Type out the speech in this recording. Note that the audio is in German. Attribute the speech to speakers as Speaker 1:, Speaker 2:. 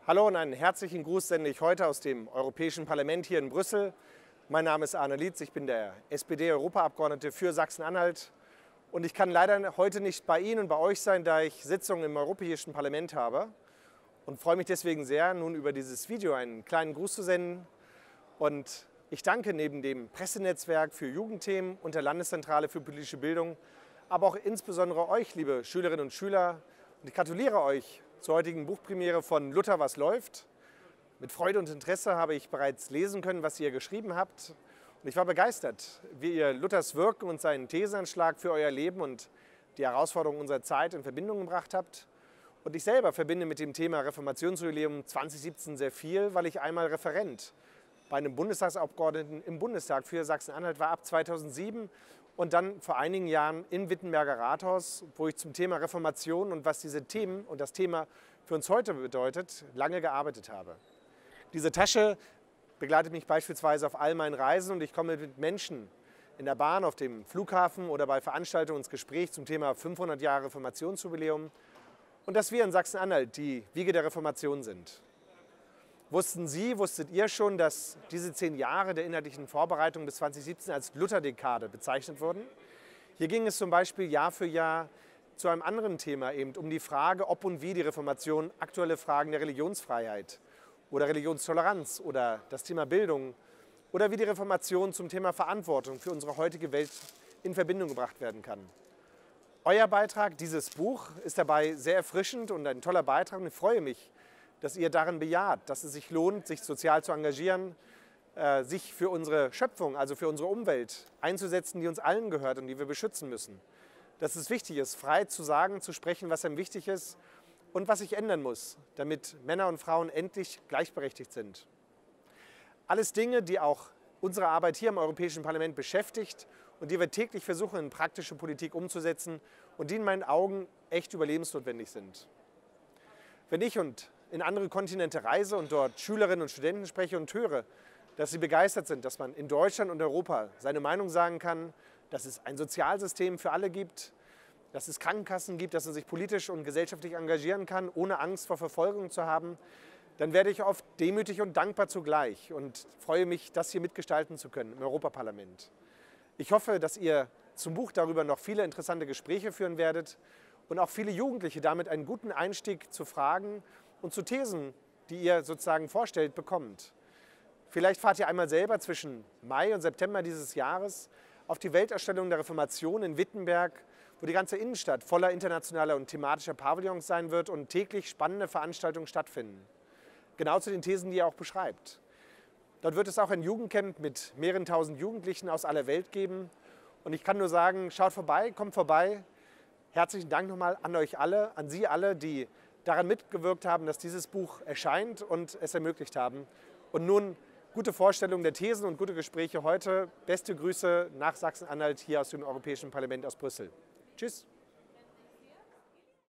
Speaker 1: Hallo und einen herzlichen Gruß sende ich heute aus dem Europäischen Parlament hier in Brüssel. Mein Name ist Arne Lietz, ich bin der SPD-Europaabgeordnete für Sachsen-Anhalt. Und ich kann leider heute nicht bei Ihnen und bei euch sein, da ich Sitzungen im Europäischen Parlament habe. Und freue mich deswegen sehr, nun über dieses Video einen kleinen Gruß zu senden. Und ich danke neben dem Pressenetzwerk für Jugendthemen und der Landeszentrale für politische Bildung, aber auch insbesondere euch, liebe Schülerinnen und Schüler. Und ich gratuliere euch zur heutigen Buchpremiere von Luther, was läuft. Mit Freude und Interesse habe ich bereits lesen können, was ihr geschrieben habt. Und ich war begeistert, wie ihr Luthers Wirken und seinen Thesenanschlag für euer Leben und die Herausforderungen unserer Zeit in Verbindung gebracht habt. Und ich selber verbinde mit dem Thema Reformationsjubiläum 2017 sehr viel, weil ich einmal Referent bei einem Bundestagsabgeordneten im Bundestag für Sachsen-Anhalt war ab 2007 und dann vor einigen Jahren im Wittenberger Rathaus, wo ich zum Thema Reformation und was diese Themen und das Thema für uns heute bedeutet, lange gearbeitet habe. Diese Tasche begleitet mich beispielsweise auf all meinen Reisen und ich komme mit Menschen in der Bahn, auf dem Flughafen oder bei Veranstaltungen ins Gespräch zum Thema 500 Jahre Reformationsjubiläum und dass wir in Sachsen-Anhalt die Wiege der Reformation sind. Wusstet ihr schon, dass diese 10 Jahre der inhaltlichen Vorbereitung bis 2017 als Lutherdekade bezeichnet wurden? Hier ging es zum Beispiel Jahr für Jahr zu einem anderen Thema, eben um die Frage, ob und wie die Reformation aktuelle Fragen der Religionsfreiheit oder Religionstoleranz oder das Thema Bildung oder wie die Reformation zum Thema Verantwortung für unsere heutige Welt in Verbindung gebracht werden kann. Euer Beitrag, dieses Buch, ist dabei sehr erfrischend und ein toller Beitrag und ich freue mich, dass ihr darin bejaht, dass es sich lohnt, sich sozial zu engagieren, sich für unsere Schöpfung, also für unsere Umwelt einzusetzen, die uns allen gehört und die wir beschützen müssen. Dass es wichtig ist, frei zu sagen, zu sprechen, was einem wichtig ist und was sich ändern muss, damit Männer und Frauen endlich gleichberechtigt sind. Alles Dinge, die auch unsere Arbeit hier im Europäischen Parlament beschäftigt und die wir täglich versuchen, in praktische Politik umzusetzen und die in meinen Augen echt überlebensnotwendig sind. Wenn ich in andere Kontinente reise und dort Schülerinnen und Studenten spreche und höre, dass sie begeistert sind, dass man in Deutschland und Europa seine Meinung sagen kann, dass es ein Sozialsystem für alle gibt, dass es Krankenkassen gibt, dass man sich politisch und gesellschaftlich engagieren kann, ohne Angst vor Verfolgung zu haben, dann werde ich oft demütig und dankbar zugleich und freue mich, das hier mitgestalten zu können im Europaparlament. Ich hoffe, dass ihr zum Buch darüber noch viele interessante Gespräche führen werdet und auch viele Jugendliche damit einen guten Einstieg zu Fragen und zu Thesen, die ihr sozusagen vorstellt, bekommt. Vielleicht fahrt ihr einmal selber zwischen Mai und September dieses Jahres auf die Weltausstellung der Reformation in Wittenberg, wo die ganze Innenstadt voller internationaler und thematischer Pavillons sein wird und täglich spannende Veranstaltungen stattfinden. Genau zu den Thesen, die ihr auch beschreibt. Dort wird es auch ein Jugendcamp mit mehreren tausend Jugendlichen aus aller Welt geben. Und ich kann nur sagen, schaut vorbei, kommt vorbei. Herzlichen Dank nochmal an euch alle, an Sie alle, die daran mitgewirkt haben, dass dieses Buch erscheint und es ermöglicht haben. Und nun gute Vorstellung der Thesen und gute Gespräche heute. Beste Grüße nach Sachsen-Anhalt hier aus dem Europäischen Parlament aus Brüssel. Tschüss.